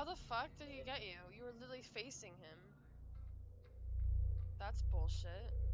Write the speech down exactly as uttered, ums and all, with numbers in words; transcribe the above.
the fuck did he get you? You were literally facing him. That's bullshit.